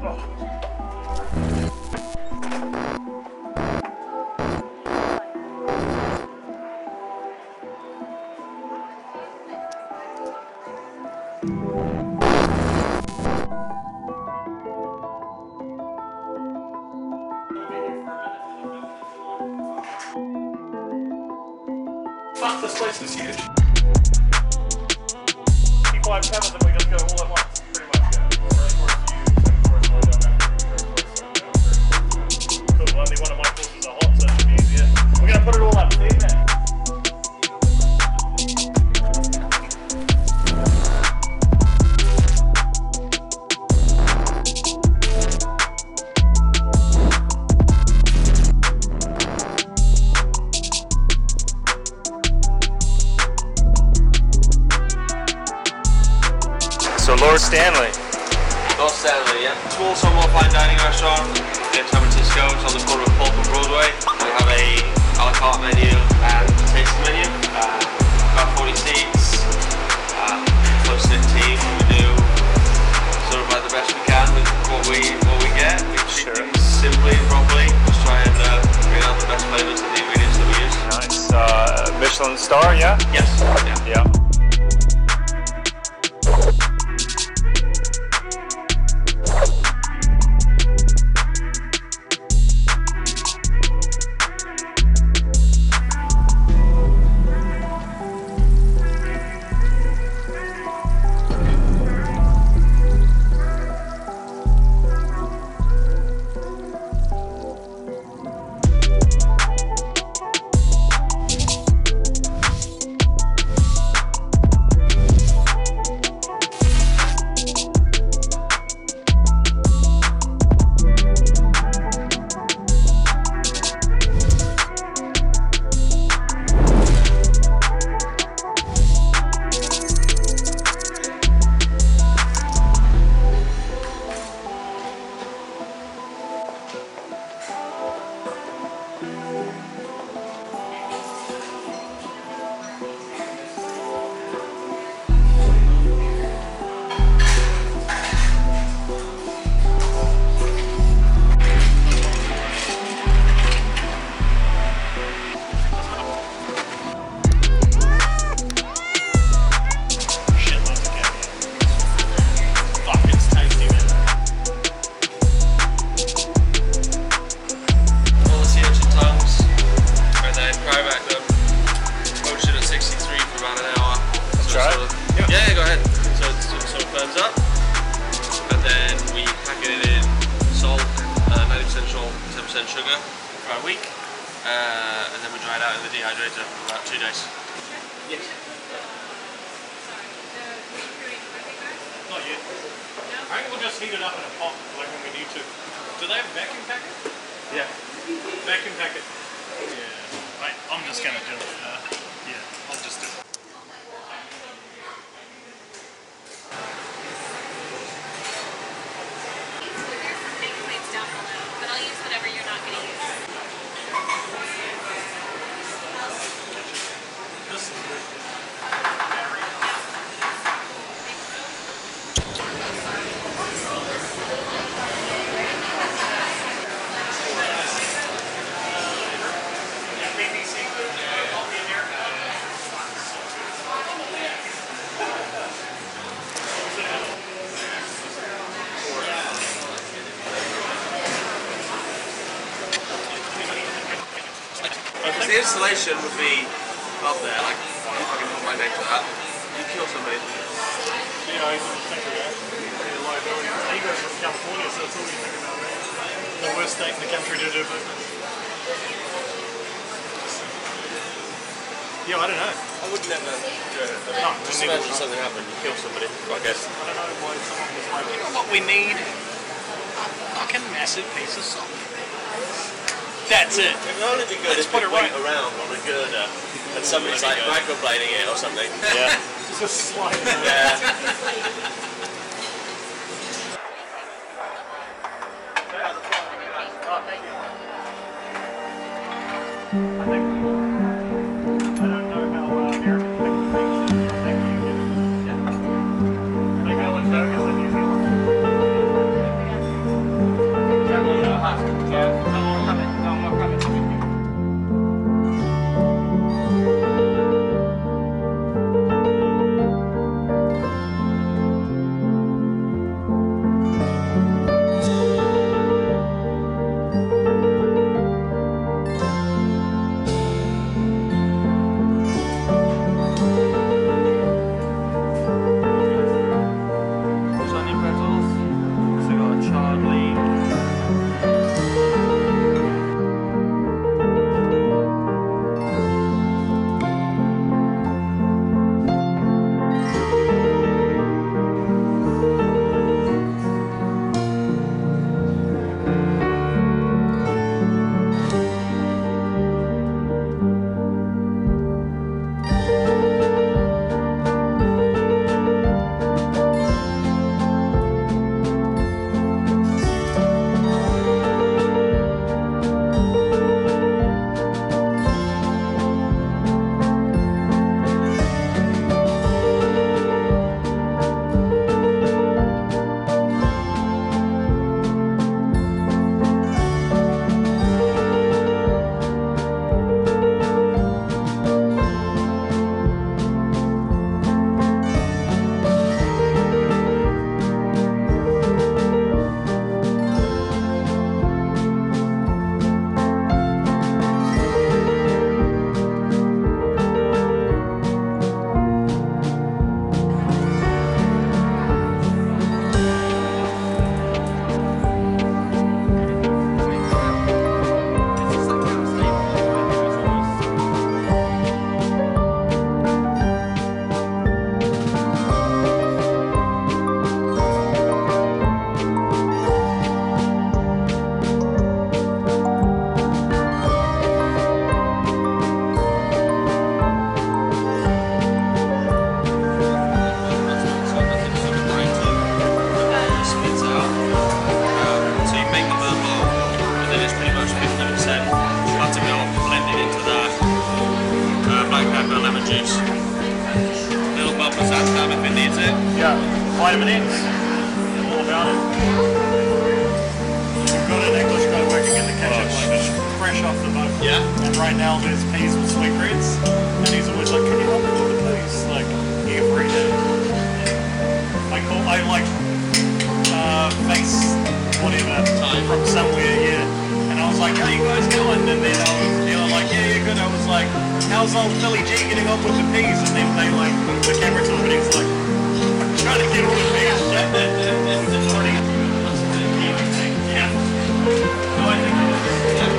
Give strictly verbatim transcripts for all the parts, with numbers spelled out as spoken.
Fuck, this place is huge. You climb seven, then we just go all at once. Pretty much, yeah. Cool, only one of my courses are hot, so it should be easier. We're gonna put it all up, see that? So Lord Stanley. Lord Stanley, yeah. Small, somewhat fine dining restaurant in San Francisco. It's on the corner of Polk and Broadway. We have a a la carte menu and a tasting menu. Uh, about forty seats. Um, close-knit team. We do sort of like the best we can with what we what we get. We treat Sure. things simply and properly. Just try and uh, bring out the best flavors of the ingredients that we use. Nice. Uh, Michelin star, yeah? Yes. Yeah. Yeah. Sugar for a week, uh, and then we dry it out in the dehydrator for about two days. Yes. Not yet. I think we'll just heat it up in a pot like when we need to. Do they have a vacuum packet? Yeah. Vacuum packet. Yeah. Right, I'm just gonna do it. Uh, yeah, I'll just do it. The installation would be up there, like if I can put my name to that. You kill somebody. You know, he's in the country, liability. He goes from California, so that's all you think about, right? The worst state in the country to do business. Yeah, I don't know. I would never do it. I mean, No, just neither imagine would I. something happened, you kill somebody, I guess. I don't know why someone was like, you know what we need? A fucking massive piece of salt. That's it. It would only be good Let's if put it it right. went around on a girder and somebody's like microblading it or something. Yeah. Just slide it around. Yeah. Oh, thank you. I think, I don't know how uh, American things thank you. Yeah. I think Alan Doug is in New Zealand. vitamin X, all about it. We've got an English guy working in the kitchen, like just fresh off the boat. Yeah. And right now there's peas with sweetbreads, and he's always like, "Can you help me with the peas?" Like every day. I call, I like uh, face whatever Time. from somewhere, yeah. And I was like, "How you guys going?" And then I was, they were like, "Yeah, yeah, good." I was like, "How's old Billy G getting on with the peas?" And then they like moved the camera to him, and he's like, "I'm trying to get all the peas." It's already that's a bit of Kiwi thing. Yeah. No, I think it is. Yeah.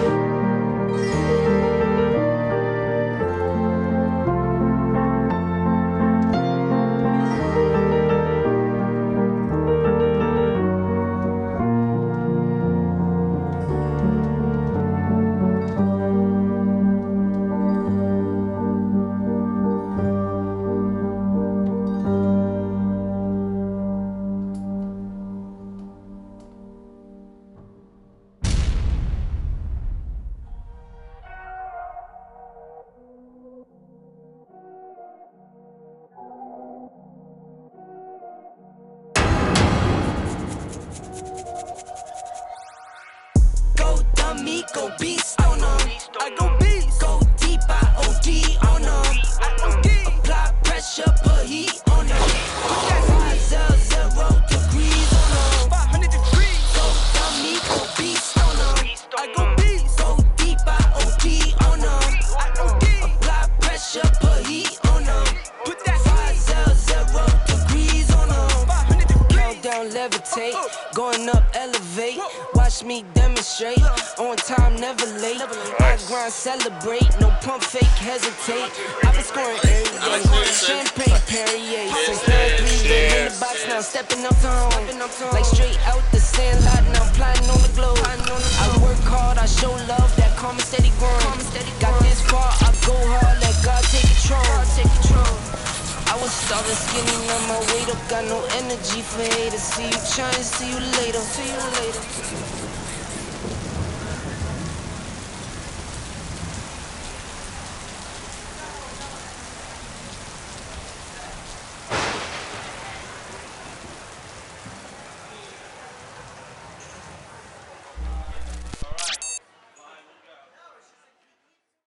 Me go beast on them. I go beast. Go deep, I O D on them. I O D. Apply pressure, put heat on them. Five zero zero degrees on them. Five hundred degrees. Go dummy, go beast on them. I go beast. Go deep, I O D on them. I O D. Apply pressure, put heat on them. Put that five zero zero degrees on them. Five hundred degrees. Countdown, levitate, going up, elevate. Watch me demonstrate. On time, never late. I grind, celebrate. No pump, fake, hesitate. I've been scoring every day. Champagne, Perrier. Since three days in the box now, stepping up to home. Like straight out the sand lot, now I'm plotting on the globe. I work hard, I show love, that calm and steady grind. Got this far, I go hard, let God take control. I was starving skinny, now my weight up. Got no energy for haters. See you trying, see you later. See you later.